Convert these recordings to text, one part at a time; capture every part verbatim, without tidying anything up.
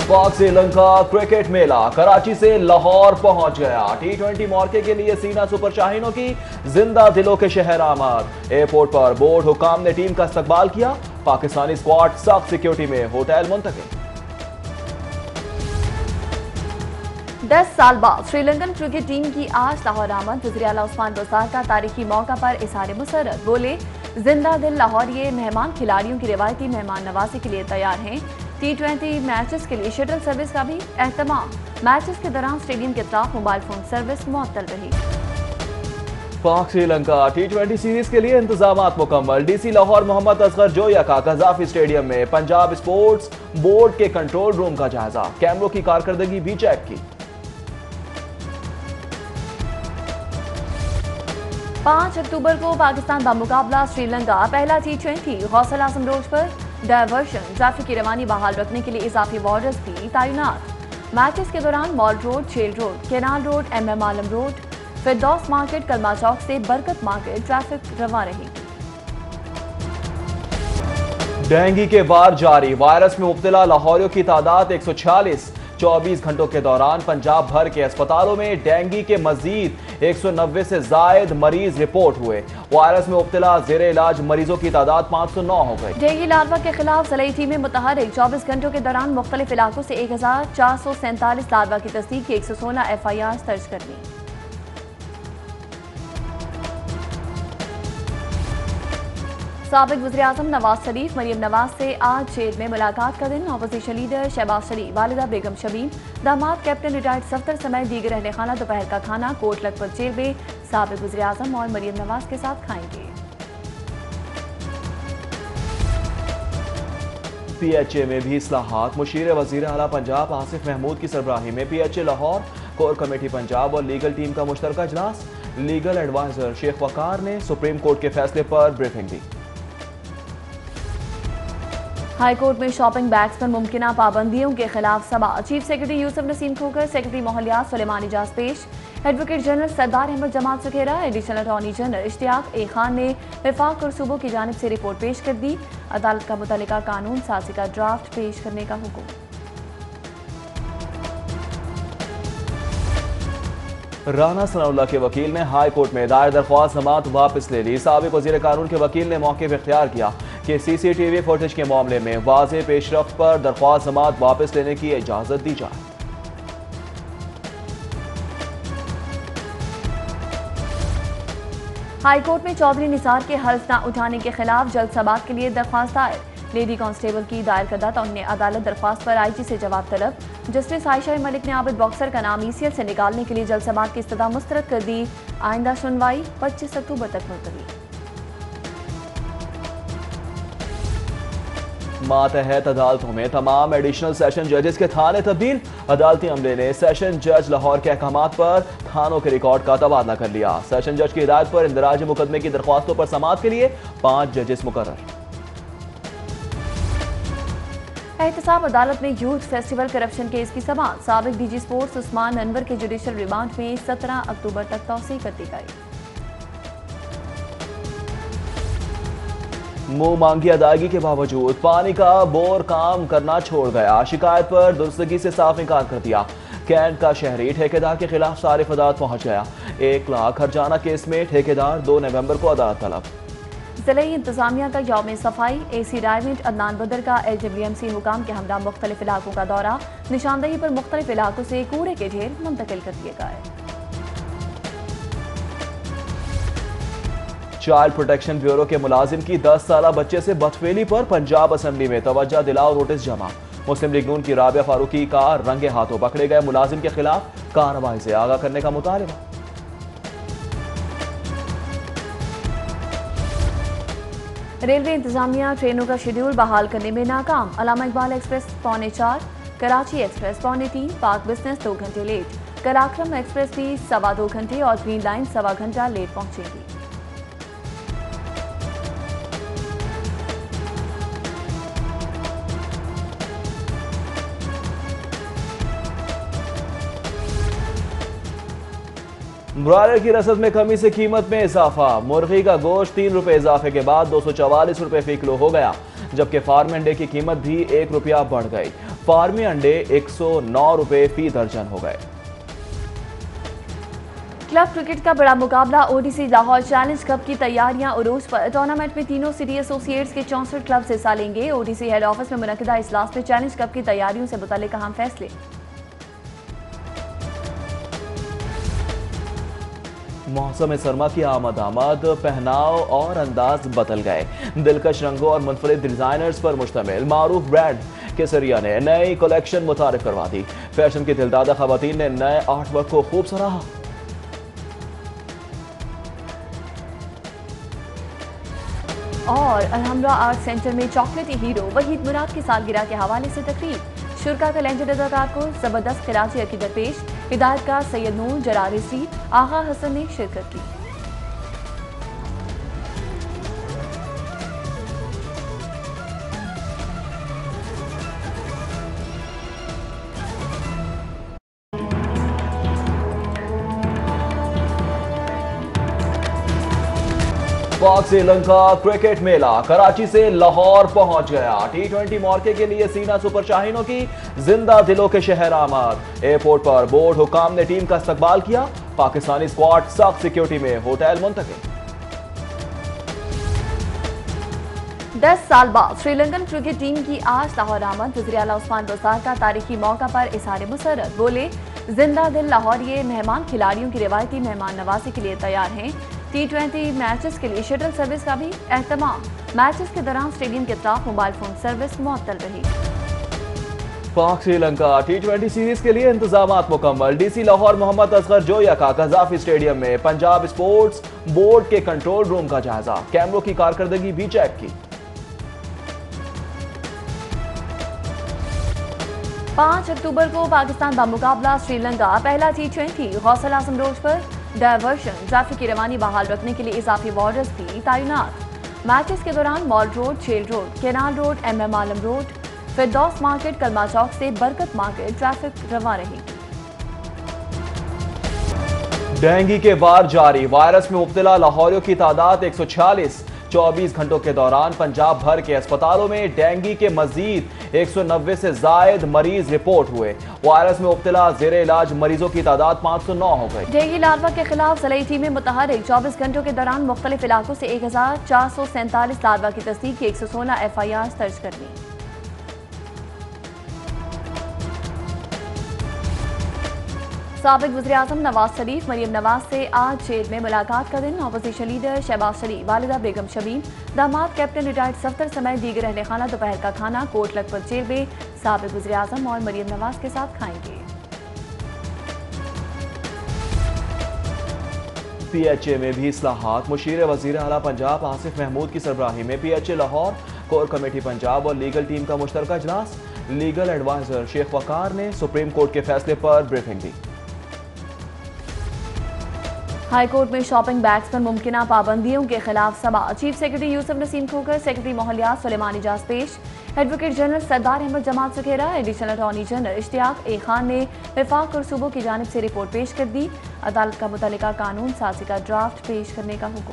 पाक श्रीलंका क्रिकेट मेला कराची से लाहौर पहुंच गया। टी ट्वेंटी मौके के लिए सीना सुपर शाहीनों की जिंदा दिलों के शहर आमद। एयरपोर्ट पर बोर्ड हुकाम ने टीम का इस्तकबाल किया। पाकिस्तानी स्क्वाड सख्त सिक्योरिटी में होटल मुंतकिल। दस साल बाद श्रीलंकन क्रिकेट टीम की आज लाहौर आमद। वज़ीर आला उस्मान बुज़दार का तारीखी मौका पर इज़हार मुसर्रत। बोले, जिंदा दिल लाहौरिये मेहमान खिलाड़ियों की रिवायती मेहमान नवाजी के लिए तैयार हैं। टी ट्वेंटी मैचेस के लिए शटल सर्विस का भी एहतमाम। मैचेस के दौरान स्टेडियम के तरफ मोबाइल फोन सर्विस मुअत्तल रही। पाक श्रीलंका टी ट्वेंटी सीरीज के लिए इंतजामात मुकम्मल। डीसी लाहौर मोहम्मद असगर जोया का कज़ाफी स्टेडियम में पंजाब स्पोर्ट्स बोर्ड के कंट्रोल रूम का जायजा। कैमरों की कारकर्दगी भी चेक की। पाँच अक्टूबर को पाकिस्तान का मुकाबला श्रीलंका। पहला T twenty Ghausul Azam road पर डायवर्शन ट्रैफिक की रवानी बहाल रखने के लिए इजाफी वार्डर्स भी तैनात। मैचेस के दौरान mall road, jail road, canal road, M M Alam road, Firdous market, Kalma Chowk से बरकत मार्केट ट्रैफिक रवा रहेगी। डेंगू के बार जारी। वायरस में मुब्तला लाहौरियों की तादाद एक सौ छियालीस। चौबीस घंटों के दौरान पंजाब भर के अस्पतालों में डेंगू के मजीद एक सौ नब्बे से जायद मरीज रिपोर्ट हुए। वायरस में मुब्तला जेर इलाज मरीजों की तादाद पाँच सौ नौ हो गई। डेंगू लार्वा के खिलाफ ज़िले टीमें मुतहरिक। चौबीस घंटों के दौरान मुख्तलिफ इलाकों से एक हजार चार सौ सैंतालीस लार्वा की तस्दीक की एक सौ सोलह एफ आई आर दर्ज कर ली। साबिक वज़ीर आज़म नवाज शरीफ मरियम नवाज से आज जेल में मुलाकात का दिन। अपोजिशन लीडर शहबाज शरीफ, वालिदा बेगम शबीन, दामाद कैप्टन रिटायर्ड सफ्तर समेत दीगर रहने खाना दोपहर का खाना कोट लखपत जेल में साबिक वज़ीर आज़म और मरियम नवाज के साथ खाएंगे। पी एच ए में भी इस्लाहात। मुशीर वज़ीर आला पंजाब आसिफ महमूद की सरबराही में P H A Lahore, core committee Punjab और लीगल टीम का मुश्तरका इजलास। लीगल एडवाइजर शेख वकार ने सुप्रीम कोर्ट के फैसले पर ब्रीफिंग दी। हाई कोर्ट में शॉपिंग बैग्स पर मुमकिना पाबंदियों के खिलाफ सभा। Chief secretary Yousuf Naseem Khokhar, secretary मोहल्लियात सुलेमान इजाज पेश। Advocate general Sardar Ahmad Jamat Sukhera, additional attorney general Ishtiaq A Khan ने विफाक और सूबों की जानिब से रिपोर्ट पेश कर दी। अदालत का मुतल्लिका कानून साजी का ड्राफ्ट पेश करने का हुक्म। राना सनाउल्लाह के वकील ने हाई कोर्ट में दायर दरख्वास्त जमात वापस ले ली। साबिक वजीर कानून के वकील ने मौक़िफ़ इख्तियार किया कि सीसीटीवी फुटेज के मामले में वाज़ेह पेशरफ्त पर दरख्वास्त जमात वापस लेने की इजाजत दी जाए। हाई कोर्ट में चौधरी निसार के हल्फ न उठाने के खिलाफ जल्द समाअत के लिए दरख्वास्त दायर। लेडी कांस्टेबल की दायर करदा तौहीन अदालत दरख्वास्त पर आई जी से जवाब तलब। जस्टिस आयशा मलिक ने आबिद बॉक्सर का नाम ई सी एल से निकालने के लिए जल्द समाअत की इस्तदा मुस्तरद कर दी। आइंदा सुनवाई पच्चीस अक्टूबर तक मुलतवी। मातहत अदालतों में तमाम एडिशनल सेशन जजेस के थाने तब्दील। अदालती अमले ने सेशन जज लाहौर के अहकामात पर थानों के रिकॉर्ड का तबादला कर लिया। सेशन जज की हिदायत पर इंदराज मुकदमे की दरख्वास्तों पर समाअत के लिए पाँच जजेस मुकर्रर। एहतसाब अदालत में यूथ फेस्टिवल करप्शन केस की समाअत। साबिक D G sports Usman Anwar के जुडिशल रिमांड में सत्रह अक्टूबर तक तौसीह कर दी गई। मुंह मांगी अदायगी के बावजूद पानी का बोर काम करना छोड़ गया। शिकायत पर दुरुस्तगी से साफ इनकार कर दिया। कैंट का शहरी ठेकेदार के खिलाफ सारिफ अदालत पहुंच गया। एक लाख हरजाना केस में ठेकेदार दो नवंबर को अदालत तलब। जिले इंतजामिया का यौम सफाई। ए सी डायमंड अदनान बदर का एल डब्ल्यू एम सी हुकाम के हमरा मुख्तलिफ इलाकों का दौरा। निशानदही पर मुख्तलिफ इलाकों से कूड़े के ढेर मुंतकिल कर दिए गए। चाइल्ड प्रोटेक्शन ब्यूरो के मुलाजिम की दस साल बच्चे से बदफेली पर पंजाब असेंबली में तवज्जो दिलाओ नोटिस जमा। मुस्लिम लीग नून की राबिया फारूकी का रंगे हाथों पकड़े गए मुलाजिम के खिलाफ कार्रवाई से आगाह करने का मुतालबा। रेलवे इंतजामिया ट्रेनों का शेड्यूल बहाल करने में नाकाम। अल्लामा इकबाल एक्सप्रेस पौने चार, कराची एक्सप्रेस पौने तीन, पाक बिजनेस दो घंटे लेट। कराक्रम एक्सप्रेस भी सवा दो घंटे और ग्रीन लाइन सवा घंटा लेट पहुंचेगी। ब्रॉयलर की रसद में कमी से कीमत में इजाफा। मुर्गी का गोश्त तीन रुपए इजाफे के बाद दो सौ चवालीस रुपए फी किलो हो गया, जबकि फार्म अंडे की कीमत भी एक रुपया बढ़ गई। फार्मी अंडे एक सौ नौ रुपए फी दर्जन हो गए। क्लब क्रिकेट का बड़ा मुकाबला ओडीसी लाहौर चैलेंज कप की तैयारियां उरूज पर। टूर्नामेंट में तीनों सिटी एसोसिएट्स के चौंसठ क्लब हिस्सा लेंगे। ओडीसी हेड ऑफिस में मुनक्किदा इजलास में चैलेंज कप की तैयारियों से मुताल्लिक अहम फैसले। मौसम सरमा की आमद आमद, पहनाव और अंदाज बदल गए। दिलकश रंगों और मुनफरिद डिजाइनर्स पर मुश्तमिल मारूफ ब्रांड केसरिया ने नई कलेक्शन मुतारिफ करवा दी। फैशन की दिलदादा खवातीन ने नए आर्ट वर्क को खूब सराहा। और अलहमरा आर्ट सेंटर में चॉकलेटी हीरो वहीद मुराद की सालगिरह के हवाले से तकरीब। शुरका का लेजेंड अदाकार को जबरदस्त खिराजी अकीदत पेश। हिदायतकार सैयद नूर जरारिसी आगा हसन ने शिरकत की। पाक श्रीलंका क्रिकेट मेला कराची से लाहौर पहुंच गया। टी ट्वेंटी मौके के लिए सीना सुपर शाहीनों की जिंदा दिलों के शहर आमद। एयरपोर्ट पर बोर्ड हुकाम ने टीम का इस्तकबाल किया। पाकिस्तानी स्क्वाड सख्त सिक्योरिटी में होटल मुंतकिल। दस साल बाद श्रीलंकन क्रिकेट टीम की आज लाहौर आमद। वज़ीर आला उस्मान बुज़दार का तारीखी मौका पर इज़हार मुसर्रत। बोले, जिंदा दिल लाहौरिये मेहमान खिलाड़ियों की रिवायती मेहमान नवाजी के लिए तैयार हैं। टी ट्वेंटी मैचेस के लिए शटल सर्विस का भी एहतमाम। मैचेस के दौरान स्टेडियम के अतराफ मोबाइल फोन सर्विस मुअत्तल रही। पाक श्रीलंका टी ट्वेंटी सीरीज के लिए इंतजामात मुकम्मल। डीसी लाहौर मोहम्मद असगर जोया का कज़ाफी स्टेडियम में पंजाब स्पोर्ट्स बोर्ड के कंट्रोल रूम का जायजा। कैमरों की कारकर्दगी भी चेक की। पाँच अक्टूबर को पाकिस्तान का मुकाबला श्रीलंका। पहला T twenty Ghausul Azam road पर डायवर्शन ट्रैफिक की रवानी बहाल रखने के लिए इजाफी वार्डर्स भी तैनात। मैचेस के दौरान mall road, jail road, canal road, M M Alam road, Firdous market, Kalma Chowk से बरकत मार्केट ट्रैफिक रवा रहेगी। डेंगू के बार जारी। वायरस में मुब्तला लाहौरियों की तादाद एक सौ छियालीस। चौबीस घंटों के दौरान पंजाब भर के अस्पतालों में डेंगू के मजीद एक सौ नब्बे से जायद मरीज रिपोर्ट हुए। वायरस में मुब्तला जेर इलाज मरीजों की तादाद पाँच सौ नौ हो गई। डेंगू लार्वा के खिलाफ ज़िला टीमें मुतहरिक। चौबीस घंटों के दौरान मुख्तलिफ इलाकों से एक हजार चार सौ सैंतालीस लार्वा की तस्दीक की। एक सौ सोलह एफ आई आर दर्ज करनी। साबिक वज़ीर आज़म नवाज शरीफ मरियम नवाज से आज जेल में मुलाकात का दिन। अपोजिशन लीडर शहबाज शरीफ, वालिदा बेगम शबीन, दामाद कैप्टन रिटायर्ड सफ्तर समेत दीगर रहने खाना दोपहर का खाना कोट लखपत जेल में साबिक वज़ीर आज़म और मरियम नवाज के साथ खाएंगे। पी एच ए में भी इस्लाहात। मुशीर वज़ीर आला पंजाब आसिफ महमूद की सरबराही में P H A Lahore core committee Punjab और लीगल टीम का मुश्तरका इजलास। लीगल एडवाइजर शेख वकार ने सुप्रीम कोर्ट के फैसले पर ब्रीफिंग दी। हाई कोर्ट में शॉपिंग बैग्स पर मुमकिना पाबंदियों के खिलाफ सभा। Chief secretary Yousuf Naseem Khokhar, secretary मोहलियात सुलेमान इजाज पेश। Advocate general Sardar Ahmad Jamat Sukhera, additional attorney general Ishtiaq A Khan ने विफाक और सूबों की जानिब से रिपोर्ट पेश कर दी। अदालत का मुतल्लिका कानून साजी का ड्राफ्ट पेश करने का हुक्म।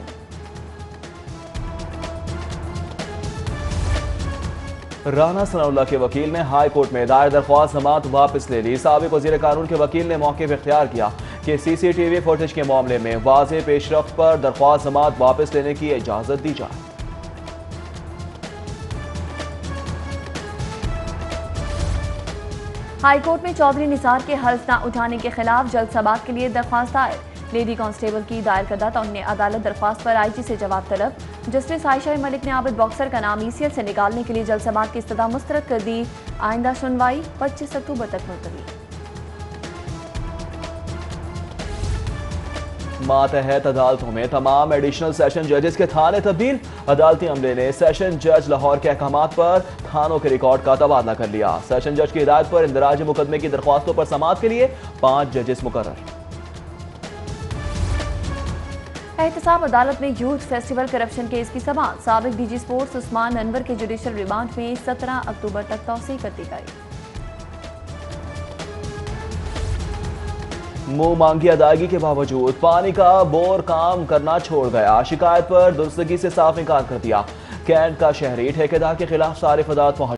राना सनाउल्लाह के वकील ने हाई कोर्ट में दायर दरख्वास्त जमात वापस ले ली। साबिक वज़ीर कानून के वकील ने मौके पर इख्तियार किया कि सीसीटीवी फुटेज के मामले में वाज़ेह पेशरफ्त पर दरख्वास्त जमात वापस लेने की इजाजत दी जाए। हाई कोर्ट में चौधरी निसार के हल्फ न उठाने के खिलाफ जल्द समाअत के लिए दरख्वास्त दायर। लेडी कांस्टेबल की दायर करदा तौहीन अदालत दरख्वास्त पर आई जी से जवाब तलब। जस्टिस आयशा मलिक ने आबिद बॉक्सर का नाम ई सी एल से निकालने के लिए जल्द समाअत की इस्तदा मुस्तरद कर दी। आइंदा सुनवाई पच्चीस अक्टूबर तक मुलतवी। मातहत अदालतों में तमाम एडिशनल सेशन जजेस के थाने तब्दील। अदालती अमले ने सेशन जज लाहौर के अहकामात पर थानों के रिकॉर्ड का तबादला कर लिया। सेशन जज की हिदायत पर इंदराज मुकदमे की दरख्वास्तों पर समाअत के लिए पांच जजेस मुकर्रर। एहतसाब अदालत में यूथ फेस्टिवल करप्शन केस की समाअत। साबिक D G sports Usman Anwar के जुडिशल रिमांड में सत्रह अक्टूबर तक तौसीह कर दी गई। मुंह मांगी अदायगी के बावजूद पानी का बोर काम करना छोड़ गया। शिकायत पर दुरुस्तगी से साफ इनकार कर दिया। कैंट का शहरी ठेकेदार के खिलाफ सारे फदात पहुंच